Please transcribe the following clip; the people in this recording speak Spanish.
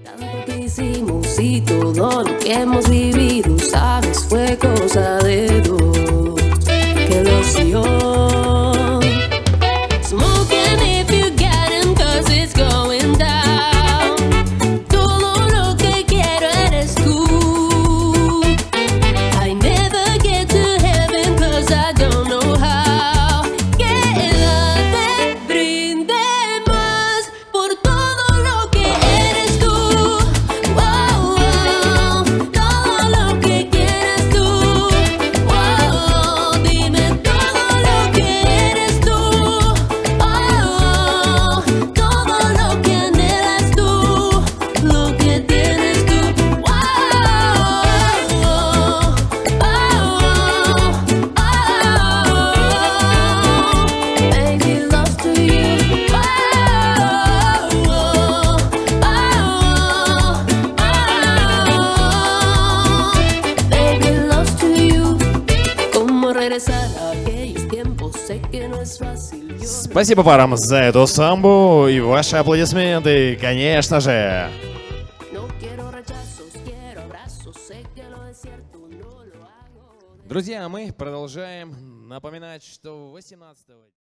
Tanto que hicimos y todo lo que hemos vivido, sabes, fue cosa de dos. Que ilusión. Smoking if you get him, 'cause it's going down. Todo lo que quiero eres tú. I never get to heaven 'cause I don't know how. Quédate, brindemos por todo lo que eres tú. Wow, wow, todo lo que quieras tú. Wow, dime todo lo que eres tú. Oh, todo lo que anhelas tú, lo que tienes tú. Wow, baby, lost to you. Baby, lost to you. ¿Cómo regresar a aquellos tiempos? Sé que no es fácil. Спасибо парам за эту самбу и ваши аплодисменты, конечно же. No quiero rechazos, quiero abrazos. Sé que lo desierto no lo hago. Друзья, мы продолжаем напоминать, что 18